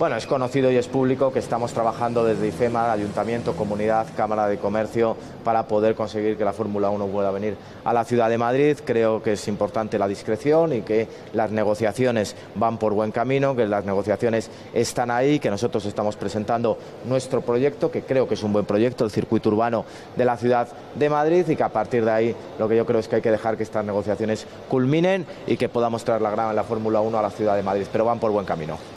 Bueno, es conocido y es público que estamos trabajando desde IFEMA, Ayuntamiento, Comunidad, Cámara de Comercio, para poder conseguir que la Fórmula 1 pueda venir a la ciudad de Madrid. Creo que es importante la discreción y que las negociaciones van por buen camino, que las negociaciones están ahí, que nosotros estamos presentando nuestro proyecto, que creo que es un buen proyecto, el circuito urbano de la ciudad de Madrid, y que a partir de ahí lo que yo creo es que hay que dejar que estas negociaciones culminen y que podamos traer la Fórmula 1 a la ciudad de Madrid, pero van por buen camino.